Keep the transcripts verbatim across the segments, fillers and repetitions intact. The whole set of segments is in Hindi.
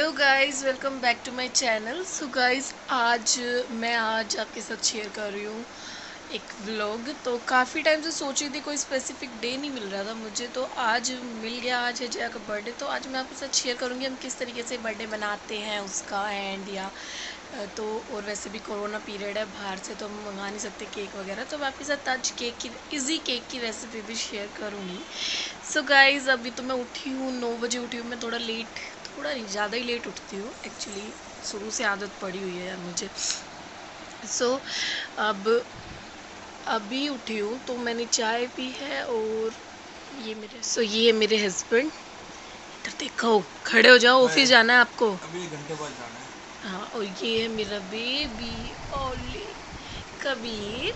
Hello guys, welcome back to my channel. So guys, आज मैं आज आपके साथ शेयर कर रही हूँ एक व्लॉग। तो काफ़ी टाइम से सोच रही थी, कोई स्पेसिफिक डे नहीं मिल रहा था मुझे, तो आज मिल गया। आज है जया का बर्थडे, तो आज मैं आपके साथ शेयर करूँगी हम किस तरीके से बर्थडे मनाते हैं उसका। एंड या तो और वैसे भी कोरोना पीरियड है, बाहर से तो हम मंगा नहीं सकते केक वगैरह, तो मैं आपके साथ आज केक की इजी केक की रेसिपी भी शेयर करूँगी। सो गाइस, अभी तो मैं उठी हूँ, नौ बजे उठी हूँ। मैं थोड़ा लेट, थोड़ा नहीं ज़्यादा ही लेट उठती हूँ एक्चुअली, शुरू से आदत पड़ी हुई है यार मुझे। सो so, अब अभी उठी हूँ तो मैंने चाय पी है। और ये मेरे सो so, ये है मेरे हस्बैंड। इधर देखो, खड़े हो जाओ, ऑफिस जाना है आपको। अभी एक घंटे बाद जाना है। हाँ, और ये है मेरा बेबी ओली कबीर।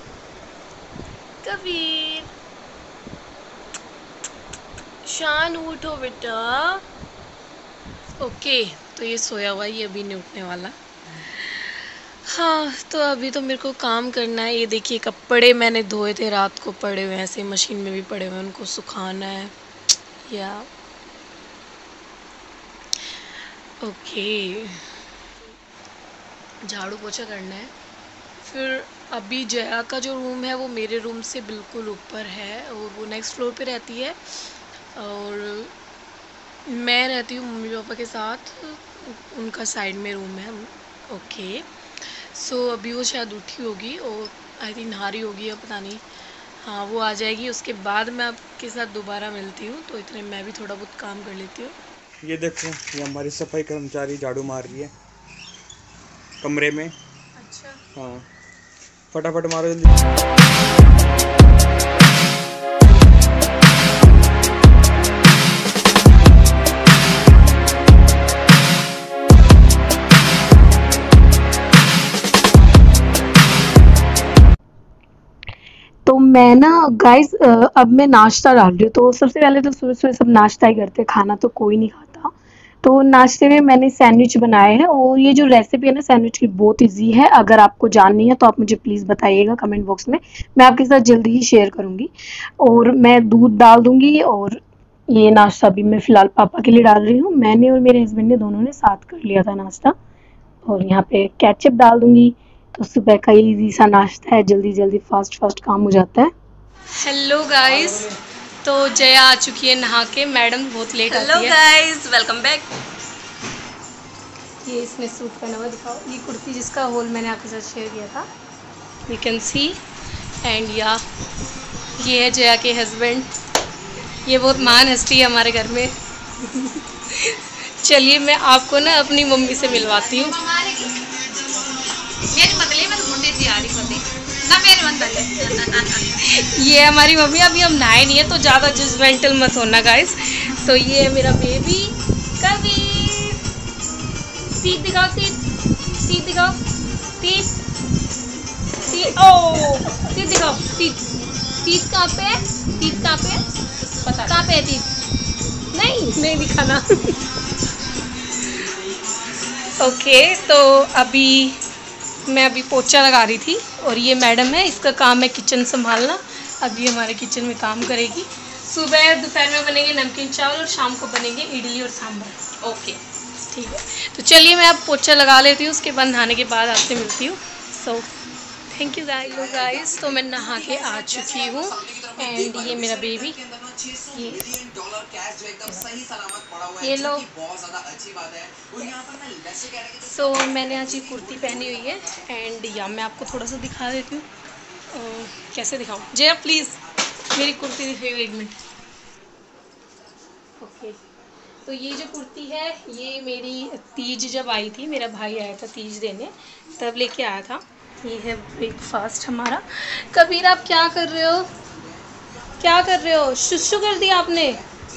कबीर शान, उठो बेटा। ओके, तो ये सोया हुआ, ये अभी नहीं उठने वाला। हाँ, तो अभी तो मेरे को काम करना है। ये देखिए, कपड़े मैंने धोए थे रात को, पड़े हुए हैं ऐसे, मशीन में भी पड़े हुए हैं, उनको सुखाना है। या ओके, झाड़ू पोछा करना है। फिर अभी जया का जो रूम है वो मेरे रूम से बिल्कुल ऊपर है, और वो नेक्स्ट फ्लोर पे रहती है, और मैं रहती हूँ मम्मी पापा के साथ, उनका साइड में रूम है। ओके, सो so, अभी वो शायद उठी होगी और आई थिंक नहा रही होगी, अब पता नहीं। हाँ, वो आ जाएगी, उसके बाद मैं आपके साथ दोबारा मिलती हूँ। तो इतने मैं भी थोड़ा बहुत काम कर लेती हूँ। ये देखो, ये हमारी सफाई कर्मचारी झाड़ू मार रही है कमरे में। अच्छा, हाँ, फटाफट मारो जल्दी। तो मैं ना गाइस, अब मैं नाश्ता डाल रही हूँ। तो सबसे पहले तो सुबह सुबह सब नाश्ता ही करते हैं, खाना तो कोई नहीं खाता। तो नाश्ते में मैंने सैंडविच बनाए हैं, और ये जो रेसिपी है ना सैंडविच की, बहुत इजी है। अगर आपको जाननी है तो आप मुझे प्लीज़ बताइएगा कमेंट बॉक्स में, मैं आपके साथ जल्दी ही शेयर करूँगी। और मैं दूध डाल दूँगी, और ये नाश्ता भी मैं फ़िलहाल पापा के लिए डाल रही हूँ। मैंने और मेरे हस्बैंड ने दोनों ने साथ कर लिया था नाश्ता। और यहाँ पे केचप डाल दूँगी। तो सुबह का इजी सा नाश्ता है, जल्दी जल्दी फास्ट फास्ट काम हो जाता है। हेलो गाइस, तो जया आ चुकी है नहा के। मैडम बहुत लेट आती है। Hello guys, welcome back. ये इसने सूट पहना हुआ, दिखाओ। ये कुर्ती जिसका होल मैंने आपके साथ शेयर किया था, यू कैन सी। एंड या ये है जया के हस्बैंड। ये बहुत महान हस्ती है हमारे घर में। चलिए, मैं आपको ना अपनी मम्मी से मिलवाती हूँ। ये है हमारी मम्मी। अभी हम नहाए नहीं है, तो ज़्यादा जजमेंटल मत होना गाइस। तो ये है मेरा बेबी कबीर। टीथ दिखाओ, टीथ टीथ दिखाओ, टीथ टीथ ओ टीथ दिखाओ, टीथ टीथ कहाँ पे है? टीथ कहाँ पे है? पता कहाँ पे है टीथ? नहीं नहीं दिखाना। ओके, तो अभी मैं अभी पोछा लगा रही थी, और ये मैडम है, इसका काम है किचन संभालना। अभी हमारे किचन में काम करेगी। सुबह दोपहर में बनेंगे नमकीन चावल, और शाम को बनेंगे इडली और सांभर। ओके, ठीक है। तो चलिए, मैं अब पोछा लगा लेती हूँ, उसके बाद नहाने के बाद आपसे मिलती हूँ। So thank you guys. Guys, तो मैं नहा के आ चुकी हूँ। एंड ये मेरा बेबी, ये ये लो। सो so, मैंने आज ये कुर्ती पहनी हुई है। एंड या मैं आपको थोड़ा सा दिखा देती हूँ। कैसे दिखाऊँ जया, प्लीज़ मेरी कुर्ती दिखाइए एक मिनट। ओके, तो ये जो कुर्ती है, ये मेरी तीज जब आई थी, मेरा भाई आया था तीज देने, तब लेके आया था। ये है ब्रेकफास्ट हमारा। कबीर, आप क्या कर रहे हो? क्या कर रहे हो? शुशु कर दिया आपने?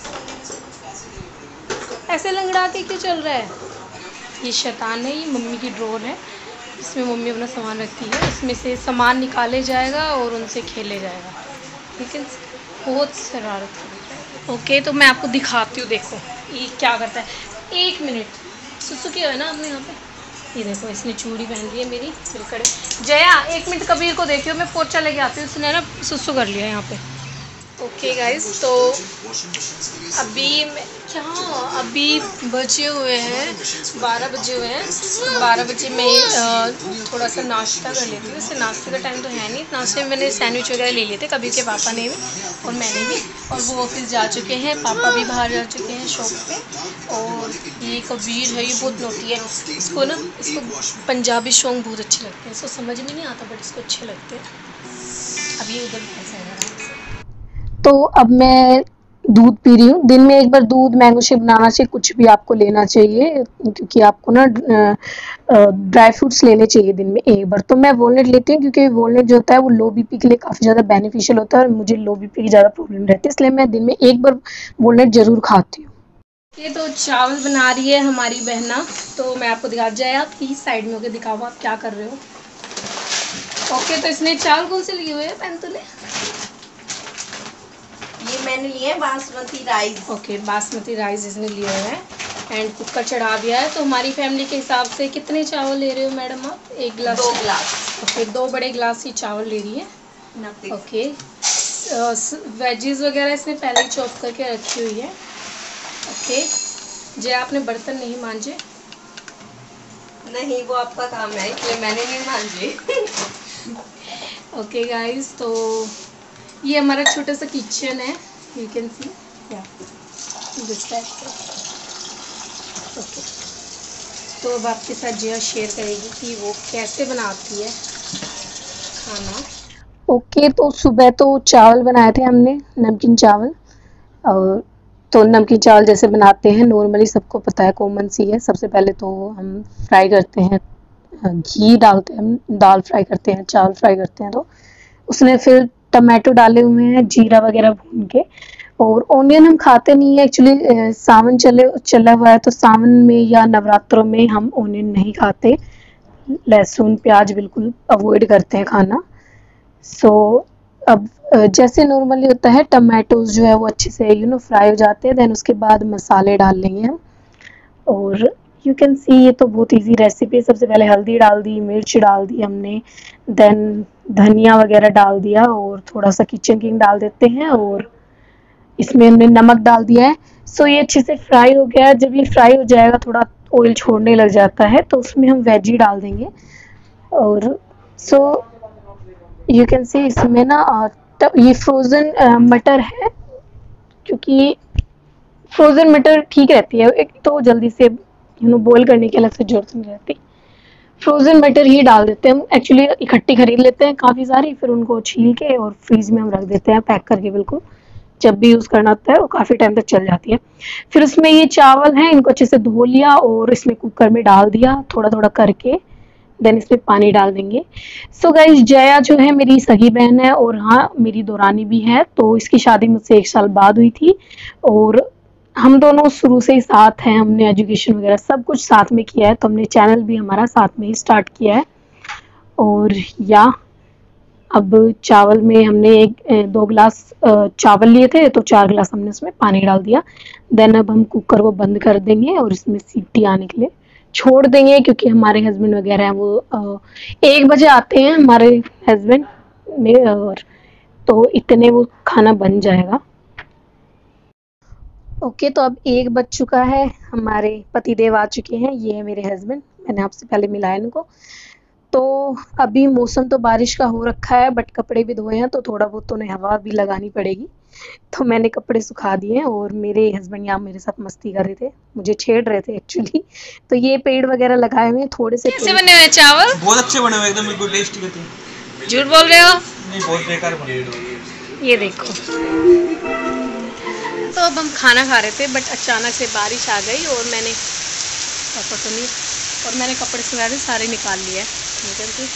ऐसे लंगड़ा के क्यों चल रहा है? ये शैतान है। ये मम्मी की ड्रॉर है, इसमें मम्मी अपना सामान रखती है। इसमें से सामान निकाले जाएगा और उनसे खेले जाएगा, ठीक है। बहुत शरारत है। ओके, तो मैं आपको दिखाती हूँ। देखो ये क्या करता है। एक मिनट, सुसु किया है ना आपने यहाँ पे? ये देखो, इसने चूड़ी पहन ली है मेरी सिलकड़े। जया, एक मिनट कबीर को देखियो, मैं पोछा लेके आती हूँ। उसने ना सुसु कर लिया यहाँ पे। ओके गाइस, तो अभी मैं क्या अभी बजे हुए हैं बारह बजे हुए हैं बारह बजे मैं अ, थोड़ा सा नाश्ता कर लेती हूँ। वैसे नाश्ते का टाइम तो है नहीं, नाश्ते में मैंने सैंडविच वगैरह ले लिए थे, कभी के पापा ने भी और मैंने भी, और वो ऑफिस जा चुके हैं, पापा भी बाहर जा चुके हैं शॉप पे। और ये कबीर है, ये बहुत नोटी है, इसको ना इसको पंजाबी सॉन्ग बहुत अच्छे लगते हैं, इसको समझ में नहीं आता बट इसको अच्छे लगते हैं। अब ये उधर ऐसा है। तो अब मैं दूध पी रही हूँ। दिन में एक बार दूध, मैंगो शेक बनाना चाहिए, कुछ भी आपको लेना चाहिए, क्योंकि आपको ना ड्राई फ्रूट्स लेने चाहिए दिन में एक बार। तो मैं वॉलनट लेती हूँ, क्योंकि वॉलनट जो होता है वो लो बीपी के लिए काफ़ी ज़्यादा बेनिफिशियल होता है, और मुझे लो बीपी की ज़्यादा प्रॉब्लम रहती है, इसलिए मैं दिन में एक बार वॉलनट ज़रूर खाती हूँ। ये तो चावल बना रही है हमारी बहना, तो मैं आपको दिखा जाए, आप प्लीज़ साइड में होकर दिखाओ आप क्या कर रहे हो। ओके, तो इसने चावल कौन से लिए हुए हैं पैंतुले? ये मैंने लिए हैं basmati rice. Okay, basmati rice इसने लिए हुए हैं एंड कुकर चढ़ा दिया है। तो हमारी फैमिली के हिसाब से कितने चावल ले रहे हो मैडम आप? एक गिलास? दो गिलास। ओके, दो बड़े गिलास ही चावल ले रही है। ओके, वेजीज वगैरह इसने पहले ही चॉप करके रखी हुई है। ओके, जे आपने बर्तन नहीं मांजे? नहीं, वो आपका काम है, इसलिए मैंने नहीं मांजे। ओके गाइस, तो ये हमारा छोटा सा किचन है, यू कैन सी या दिस टाइप का। ओके, तो अब आपके साथ जिया शेयर करेगी कि वो कैसे बनाती है खाना। ओके, तो सुबह तो चावल बनाए थे हमने, नमकीन चावल। और तो नमकीन चावल जैसे बनाते हैं नॉर्मली, सबको पता है, कॉमन सी है। सबसे पहले तो हम फ्राई करते हैं, घी डालते हैं, हम दाल फ्राई करते हैं, चावल फ्राई करते हैं। तो उसने फिर टमाटो डाले हुए हैं, जीरा वगैरह भून के। और ऑनियन हम खाते नहीं है एक्चुअली, सावन चले चला हुआ है, तो सावन में या नवरात्रों में हम ऑनियन नहीं खाते, लहसुन प्याज बिल्कुल अवॉइड करते हैं खाना। सो so, अब जैसे नॉर्मली होता है, टमाटोज जो है वो अच्छे से यू नो फ्राई हो जाते हैं, देन उसके बाद मसाले डाल लेंगे हम। और यू कैन सी ये तो बहुत इजी रेसिपी है। सबसे पहले हल्दी डाल दी, मिर्च डाल दी हमने, देन धनिया वगैरह डाल दिया, और थोड़ा सा किचन किंग डाल देते हैं, और इसमें हमने नमक डाल दिया है। सो so, ये अच्छे से फ्राई हो गया। जब ये फ्राई हो जाएगा, थोड़ा ऑयल छोड़ने लग जाता है, तो उसमें हम वेजी डाल देंगे। और सो यू कैन सी इसमें ना ये फ्रोज़न मटर है, क्योंकि फ्रोज़न मटर ठीक रहती है, एक तो जल्दी से यू नो बॉईल करने की अलग से जरूरत नहीं रहती। फ्रोज़न मटर ही डाल देते हैं हम, एक्चुअली इकट्ठी खरीद लेते हैं काफ़ी सारी, फिर उनको छील के और फ्रीज में हम रख देते हैं पैक करके, बिल्कुल जब भी यूज़ करना होता है वो काफ़ी टाइम तक चल जाती है। फिर उसमें ये चावल हैं, इनको अच्छे से धो लिया और इसमें कुकर में डाल दिया थोड़ा थोड़ा करके, देन इसमें पानी डाल देंगे। सो गाइस, जया जो है मेरी सगी बहन है, और हाँ मेरी दौरानी भी है। तो इसकी शादी मुझसे एक साल बाद हुई थी, और हम दोनों शुरू से ही साथ हैं, हमने एजुकेशन वगैरह सब कुछ साथ में किया है, तो हमने चैनल भी हमारा साथ में ही स्टार्ट किया है। और या अब चावल में हमने एक दो गिलास चावल लिए थे, तो चार गिलास हमने उसमें पानी डाल दिया। देन अब हम कुकर को बंद कर देंगे और इसमें सीटी आने के लिए छोड़ देंगे, क्योंकि हमारे हस्बैंड वगैरह हैं वो एक बजे आते हैं हमारे हस्बैंड में, और तो इतने वो खाना बन जाएगा। ओके, तो अब एक बज चुका है, हमारे पतिदेव आ चुके हैं, ये है मेरे हस्बैंड, मैंने आपसे पहले मिलाया इनको। तो अभी मौसम तो बारिश का हो रखा है, बट कपड़े भी धोए हैं, तो थोड़ा बहुत तो उन्हें हवा भी लगानी पड़ेगी। तो मैंने कपड़े सुखा दिए हैं, और मेरे हस्बैंड यहाँ मेरे साथ मस्ती कर रहे थे, मुझे छेड़ रहे थे एक्चुअली। तो ये पेड़ वगैरह लगाए हुए हैं, थोड़े से कैसे बने हुए चावल? बहुत अच्छे बने हुए, एकदम बिल्कुल टेस्टी होते हैं। झूठ बोल रहे हो? नहीं, बहुत बेकार बने हुए। ये देखो, तो अब हम खाना खा रहे थे, बट अचानक से बारिश आ गई, और मैंने तो नहीं और मैंने कपड़े सुखाए थे, सारे निकाल लिए निकल के।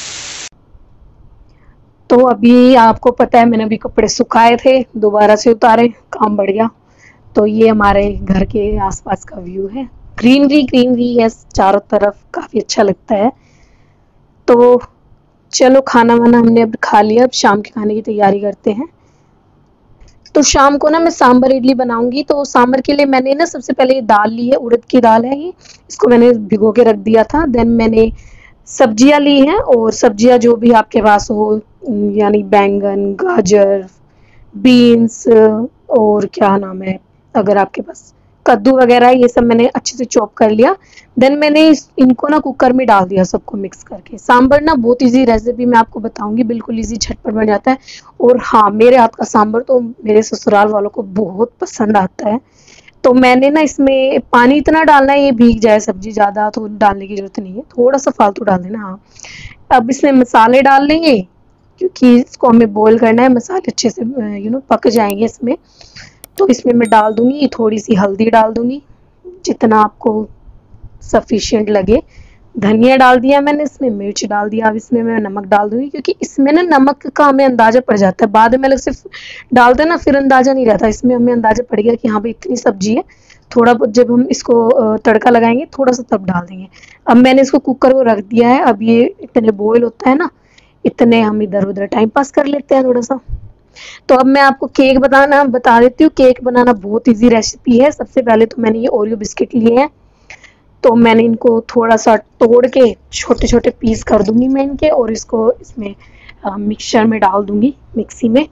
तो अभी आपको पता है मैंने अभी कपड़े सुखाए थे, दोबारा से उतारे, काम बढ़ गया। तो ये हमारे घर के आसपास का व्यू है, ग्रीनरी ग्रीनरी है चारों तरफ, काफ़ी अच्छा लगता है। तो चलो खाना वाना हमने अब खा लिया, अब शाम के खाने की तैयारी करते हैं। तो शाम को ना मैं सांभर इडली बनाऊंगी। तो सांभर के लिए मैंने ना सबसे पहले दाल ली है, उड़द की दाल है ये, इसको मैंने भिगो के रख दिया था। देन मैंने सब्जियां ली हैं, और सब्जियां जो भी आपके पास हो, यानी बैंगन, गाजर, बीन्स और क्या नाम है, अगर आपके पास कद्दू वगैरह है, ये सब मैंने अच्छे से चॉप कर लिया। देन मैंने इस, इनको ना कुकर में डाल दिया सबको मिक्स करके। सांभर ना बहुत इजी रेसिपी मैं आपको बताऊंगी, बिल्कुल इजी झटपट बन जाता है। और हाँ, मेरे हाथ का सांभर तो मेरे ससुराल वालों को बहुत पसंद आता है। तो मैंने ना इसमें पानी इतना डालना है ये भीग जाए सब्जी, ज़्यादा तो डालने की जरूरत नहीं है, थोड़ा सा फालतू डाल देना। हाँ, अब इसमें मसाले डाल लेंगे क्योंकि इसको हमें बॉईल करना है, मसाले अच्छे से यू नो पक जाएंगे इसमें। तो इसमें मैं डाल दूंगी थोड़ी सी हल्दी डाल दूंगी, जितना आपको सफिशिएंट लगे। धनिया डाल दिया मैंने, इसमें मिर्च डाल दिया। अब इसमें मैं नमक डाल दूंगी क्योंकि इसमें ना नमक का हमें अंदाजा पड़ जाता है, बाद में अलग सिर्फ डालते ना फिर अंदाजा नहीं रहता। इसमें हमें अंदाजा पड़ गया कि हाँ भाई इतनी सब्जी है, थोड़ा बहुत जब हम इसको तड़का लगाएंगे थोड़ा सा तब डाल देंगे। अब मैंने इसको कुकर को रख दिया है। अब ये इतने बॉयल होता है ना, इतने हम इधर उधर टाइम पास कर लेते हैं थोड़ा सा। तो अब मैं आपको केक बनाना बता देती हूँ। केक बनाना बहुत इजी रेसिपी है। सबसे पहले तो मैंने ये ओरियो बिस्किट लिए हैं, तो मैंने इनको थोड़ा सा तोड़ के छोटे छोटे पीस कर दूंगी मैं इनके, और इसको इसमें मिक्सचर में डाल दूंगी, मिक्सी में।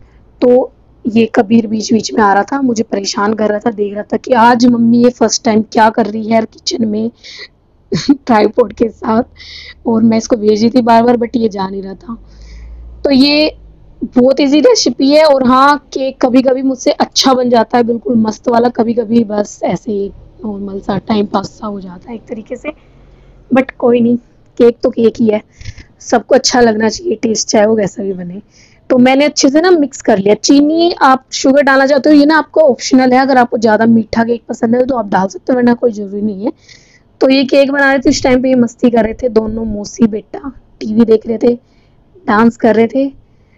तो ये कबीर बीच बीच में आ रहा था, मुझे परेशान कर रहा था, देख रहा था कि आज मम्मी ये फर्स्ट टाइम क्या कर रही है किचन में ट्राइपॉड के साथ, और मैं इसको भेज रही थी बार बार, बट ये जा नहीं रहा था। तो ये बहुत इजी रेसिपी है। और हाँ, केक कभी कभी मुझसे अच्छा बन जाता है, बिल्कुल मस्त वाला, कभी कभी बस ऐसे ही नॉर्मल सा टाइम पास सा हो जाता है एक तरीके से, बट कोई नहीं, केक तो केक ही है, सबको अच्छा लगना चाहिए, टेस्ट चाहे वो कैसा भी बने। तो मैंने अच्छे से ना मिक्स कर लिया। चीनी आप शुगर डालना चाहते हो, ये ना आपको ऑप्शनल है, अगर आपको ज़्यादा मीठा केक पसंद है तो आप डाल सकते हो, वरना कोई ज़रूरी नहीं है। तो ये केक बना रहे थे, इस टाइम पे ये मस्ती कर रहे थे दोनों, मौसी बेटा टीवी देख रहे थे, डांस कर रहे थे।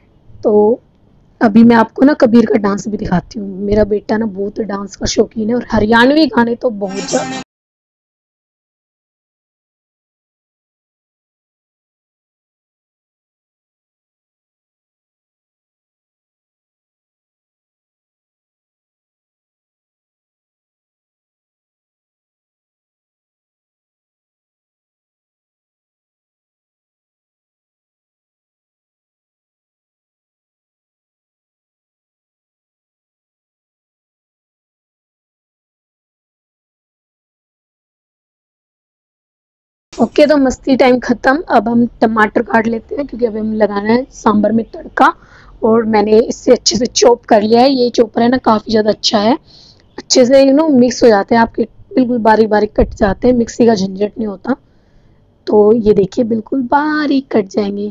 तो अभी मैं आपको ना कबीर का डांस भी दिखाती हूँ। मेरा बेटा ना बहुत डांस का शौकीन है, और हरियाणवी गाने तो बहुत ज़्यादा। ओके, तो मस्ती टाइम खत्म। अब हम टमाटर काट लेते हैं क्योंकि अभी हम लगाना है सांभर में तड़का। और मैंने इससे अच्छे से चॉप कर लिया है, ये चॉपर है ना काफ़ी ज़्यादा अच्छा है, अच्छे से यू नो मिक्स हो जाते हैं आपके, बिल्कुल बारीक बारीक कट जाते हैं, मिक्सी का झंझट नहीं होता। तो ये देखिए बिल्कुल बारीक कट जाएंगे,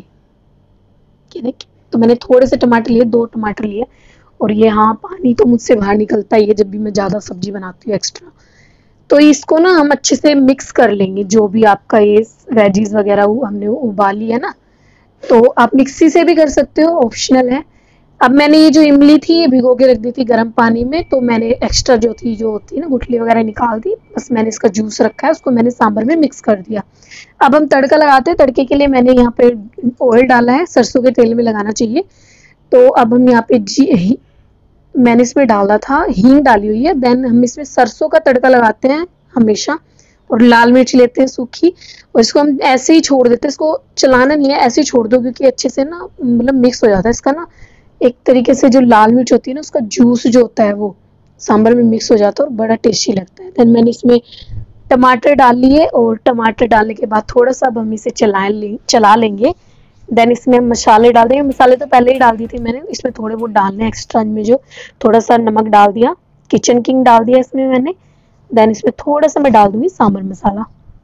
ये देखिए। तो मैंने थोड़े से टमाटर लिए, दो टमाटर लिए। और ये हाँ, पानी तो मुझसे बाहर निकलता ही है जब भी मैं ज़्यादा सब्जी बनाती हूँ एक्स्ट्रा। तो इसको ना हम अच्छे से मिक्स कर लेंगे, जो भी आपका ये वेजीज वगैरह हमने उबाली है ना, तो आप मिक्सी से भी कर सकते हो, ऑप्शनल है। अब मैंने ये जो इमली थी ये भिगो के रख दी थी गर्म पानी में, तो मैंने एक्स्ट्रा जो थी जो होती है ना गुठली वगैरह निकाल दी, बस मैंने इसका जूस रखा है, उसको मैंने सांभर में मिक्स कर दिया। अब हम तड़का लगाते हैं। तड़के के लिए मैंने यहाँ पे ऑयल डाला है, सरसों के तेल में लगाना चाहिए। तो अब हम यहाँ पे जी मैंने इसमें डाला था, हींग डाली हुई है। देन हम इसमें सरसों का तड़का लगाते हैं हमेशा, और लाल मिर्च लेते हैं सूखी, और इसको हम ऐसे ही छोड़ देते हैं, इसको चलाना नहीं है, ऐसे ही छोड़ दो, क्योंकि अच्छे से ना मतलब मिक्स हो जाता है इसका ना, एक तरीके से जो लाल मिर्च होती है ना उसका जूस जो होता है वो सांभर में मिक्स हो जाता है और बड़ा टेस्टी लगता है। देन मैंने इसमें टमाटर डाल लिए, और टमाटर डालने के बाद थोड़ा सा अब हम इसे चला ले चला लेंगे। देन इसमें मसाले डाल देंगे, मसाले तो पहले ही डाल दी थी मैंने, इसमें थोड़े बहुत डालने एक्स्ट्रा में, जो थोड़ा सा नमक डाल दिया, किचन किंग डाल दिया इसमें मैंने। देन इसमें थोड़ा सा मैं डाल दूंगी सांभर मसाला,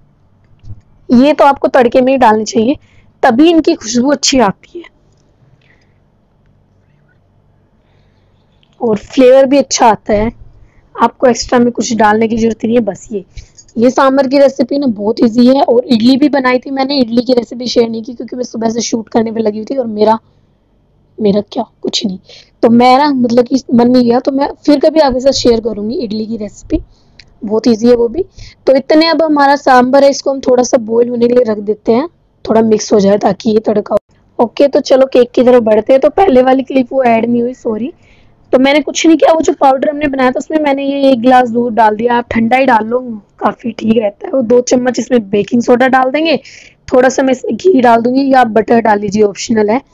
ये तो आपको तड़के में ही डालनी चाहिए, तभी इनकी खुशबू अच्छी आती है और फ्लेवर भी अच्छा आता है। आपको एक्स्ट्रा में कुछ डालने की जरूरत नहीं है। बस ये ये सांभर की रेसिपी ना बहुत इजी है। और इडली भी बनाई थी मैंने, इडली की रेसिपी शेयर नहीं की क्योंकि मैं सुबह से शूट करने पे लगी हुई थी, और मेरा मेरा क्या कुछ नहीं, तो मैं ना मतलब कि मन नहीं गया, तो मैं फिर कभी आपके साथ शेयर करूंगी इडली की रेसिपी, बहुत ईजी है वो भी। तो इतने अब हमारा सांभर है, इसको हम थोड़ा सा बॉईल होने के लिए रख देते हैं, थोड़ा मिक्स हो जाए ताकि ये तड़का। ओके, तो चलो केक की तरफ बढ़ते हैं। तो पहले वाली क्लिप वो ऐड नहीं हुई, सॉरी। तो मैंने कुछ नहीं किया, वो जो पाउडर हमने बनाया था उसमें मैंने ये एक गिलास दूध डाल दिया, आप ठंडा ही डाल लो, काफ़ी ठीक रहता है। वो दो चम्मच इसमें बेकिंग सोडा डाल देंगे, थोड़ा सा मैं इसमें घी डाल दूंगी, या आप बटर डाल लीजिए, ऑप्शनल है।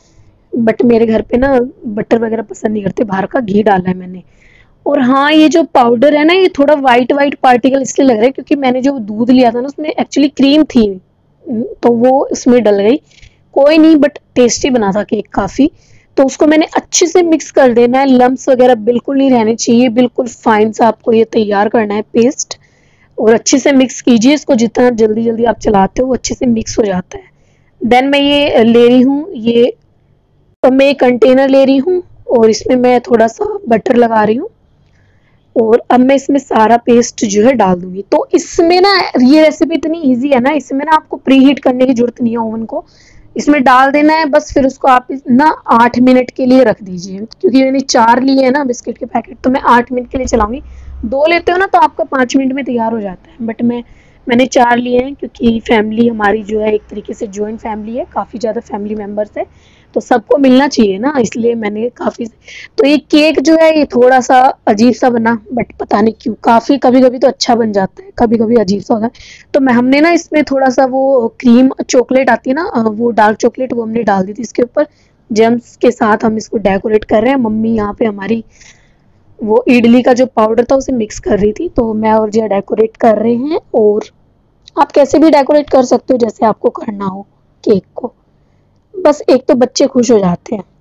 बट मेरे घर पे ना बटर वगैरह पसंद नहीं करते, बाहर का घी डाला है मैंने। और हाँ, ये जो पाउडर है ना, ये थोड़ा वाइट वाइट पार्टिकल इसलिए लग रहा है क्योंकि मैंने जो दूध लिया था ना उसमें एक्चुअली क्रीम थी, तो वो उसमें डल गई। कोई नहीं, बट टेस्टी बना था केक काफ़ी। तो उसको मैंने अच्छे से मिक्स कर देना है, लम्स वगैरह बिल्कुल नहीं रहने चाहिए, बिल्कुल फाइन सा आपको ये तैयार करना है पेस्ट। और अच्छे से मिक्स कीजिए इसको, जितना जल्दी जल्दी आप चलाते हो वो अच्छे से मिक्स हो जाता है। देन मैं ये ले रही हूँ, ये तो मैं कंटेनर ले रही हूँ और इसमें मैं थोड़ा सा बटर लगा रही हूँ और अब मैं इसमें सारा पेस्ट जो है डाल दूंगी। तो इसमें ना ये रेसिपी इतनी इजी है ना, इसमें ना आपको प्री हीट करने की जरूरत नहीं है ओवन को, इसमें डाल देना है बस। फिर उसको आप ना आठ मिनट के लिए रख दीजिए, क्योंकि मैंने चार लिए है ना बिस्किट के पैकेट, तो मैं आठ मिनट के लिए चलाऊंगी। दो लेते हो ना तो आपका पाँच मिनट में तैयार हो जाता है, बट मैं मैंने चार लिए हैं क्योंकि फैमिली हमारी जो है एक तरीके से जॉइंट फैमिली है, काफ़ी ज़्यादा फैमिली मेम्बर्स है, तो सबको मिलना चाहिए ना, इसलिए मैंने काफ़ी। तो ये केक जो है ये थोड़ा सा अजीब सा बना, बट पता नहीं क्यों, काफ़ी कभी कभी तो अच्छा बन जाता है, कभी कभी अजीब सा होता है। तो मैं हमने ना इसमें थोड़ा सा वो क्रीम चॉकलेट आती है ना, वो डार्क चॉकलेट, वो हमने डाल दी थी इसके ऊपर। जेम्स के साथ हम इसको डेकोरेट कर रहे हैं। मम्मी यहाँ पे हमारी वो इडली का जो पाउडर था उसे मिक्स कर रही थी, तो मैं और जिया डेकोरेट कर रहे हैं। और आप कैसे भी डेकोरेट कर सकते हो जैसे आपको करना हो केक को, बस एक तो बच्चे खुश हो जाते हैं।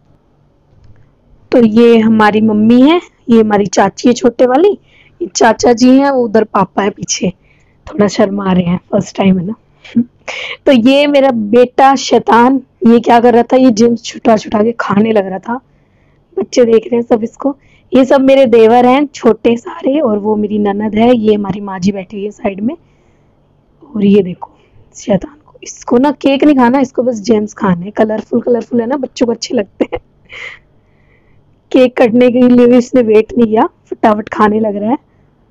तो ये हमारी मम्मी है, ये हमारी चाची है छोटे वाली, ये चाचा जी हैं, वो उधर पापा है पीछे, थोड़ा शर्मा रहे हैं, फर्स्ट टाइम है ना। तो ये मेरा बेटा शैतान, ये क्या कर रहा था, ये जिम्स छुटा छुटा के खाने लग रहा था। बच्चे देख रहे हैं सब इसको। ये सब मेरे देवर हैं छोटे सारे, और वो मेरी ननद है, ये हमारी माँ जी बैठी हुई है साइड में। और ये देखो शैतान को, इसको ना केक नहीं खाना, इसको बस जेम्स खाने हैं। कलरफुल कलरफुल है ना, बच्चों को अच्छे लगते हैं। केक कटने के लिए भी इसने वेट नहीं किया, फटाफट खाने लग रहा है।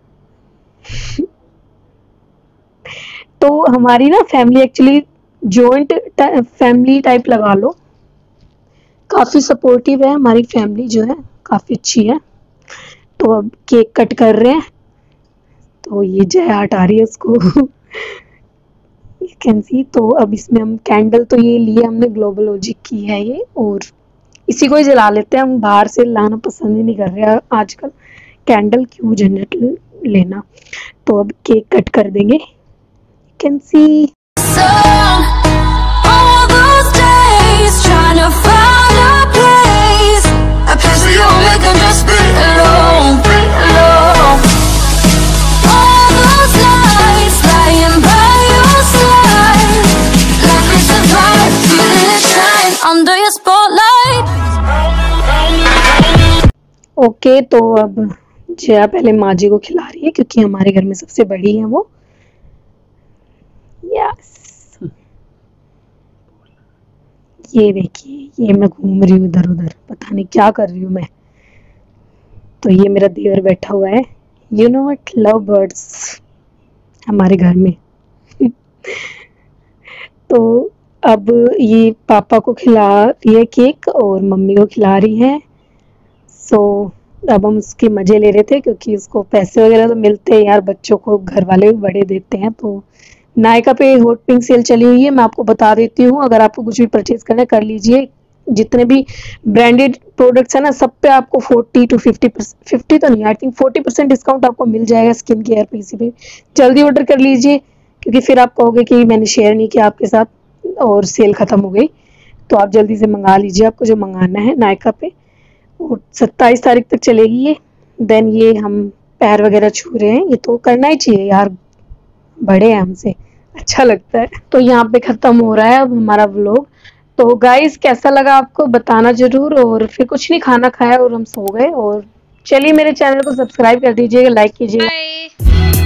तो हमारी ना family actually joint family type लगा लो, काफ़ी सपोर्टिव है हमारी फैमिली जो है, काफ़ी अच्छी है। तो अब केक कट कर रहे हैं, तो ये जय आर्ट आ रही है उसको। You can see. तो अब इसमें हम कैंडल, तो ये लिए हमने ग्लोबल लॉजिक की है ये, और इसी को ही जला लेते हैं, हम बाहर से लाना पसंद ही नहीं कर रहे हैं आजकल, कैंडल क्यों जनरेट लेना। तो अब केक कट कर देंगे, you can see. Okay okay, तो अब जया पहले माँ जी को खिला रही है क्योंकि हमारे घर में सबसे बड़ी है वो। यस, ये देखिए, ये मैं घूम रही हूँ इधर उधर, पता नहीं क्या कर रही हूँ मैं। तो ये मेरा देवर बैठा हुआ है, you know what, love birds हमारे घर में। तो अब ये पापा को खिला रही है केक और मम्मी को खिला रही है। सो so, अब हम उसके मज़े ले रहे थे क्योंकि उसको पैसे वगैरह तो मिलते हैं यार, बच्चों को घर वाले भी बड़े देते हैं। तो नायका पे हॉट पिंक सेल चली हुई है, मैं आपको बता देती हूँ, अगर आपको कुछ भी परचेज करना है कर लीजिए। जितने भी ब्रांडेड प्रोडक्ट्स हैं ना, सब पे आपको forty two fifty percent, fifty तो नहीं, I think forty percent discount आपको मिल जाएगा स्किन केयर पे। किसी पे जल्दी ऑर्डर कर लीजिए क्योंकि फिर आप कहोगे कि मैंने शेयर नहीं किया आपके साथ और सेल ख़त्म हो गई। तो आप जल्दी से मंगा लीजिए आपको जो मंगाना है नायका पे, और सत्ताईस तारीख तक चलेगी ये। देन ये हम पैर वगैरह छू रहे हैं, ये तो करना ही चाहिए यार, बड़े हैं हमसे, अच्छा लगता है। तो यहाँ पे ख़त्म हो रहा है अब हमारा व्लॉग। तो गाइस कैसा लगा आपको बताना ज़रूर। और फिर कुछ नहीं, खाना खाया और हम सो गए। और चलिए मेरे चैनल को सब्सक्राइब कर दीजिएगा, लाइक कीजिएगा।